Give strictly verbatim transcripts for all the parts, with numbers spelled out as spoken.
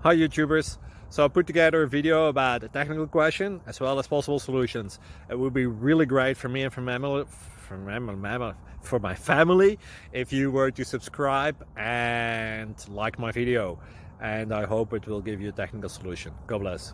Hi YouTubers! So I put together a video about a technical question as well as possible solutions. It would be really great for me and for, mammal, for, mammal, for my family if you were to subscribe and like my video. And I hope it will give you a technical solution. God bless.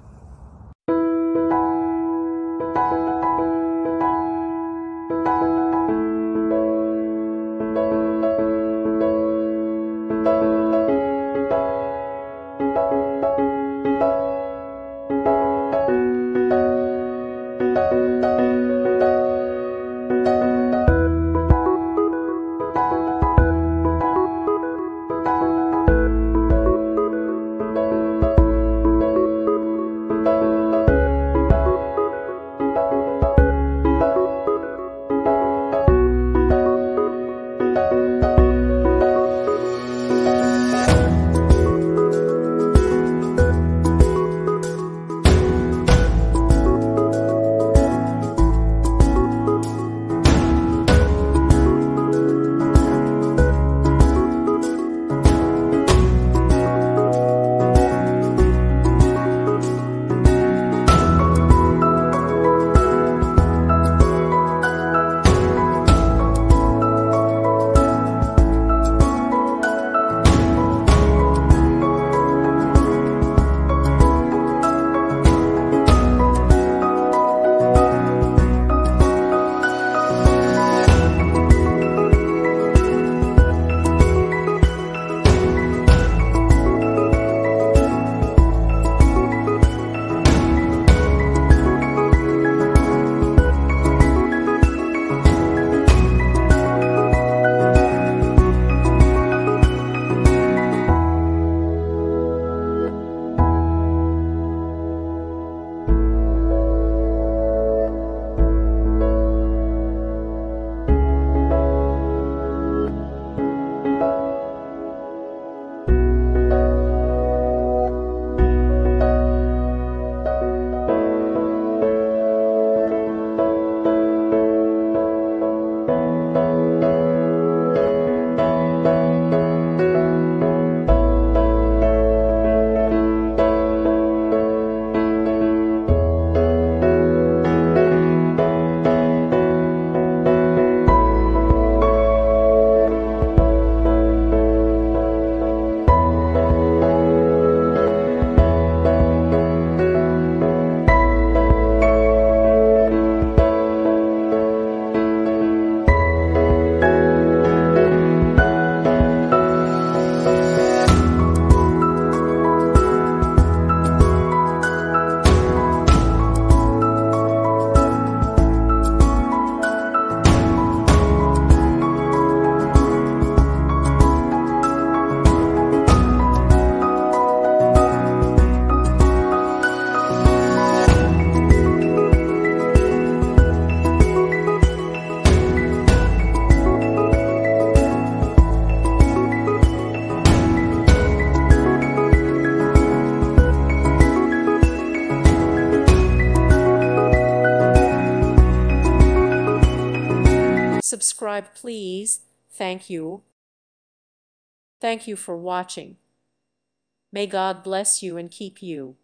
Subscribe, please. Thank you. Thank you for watching. May God bless you and keep you.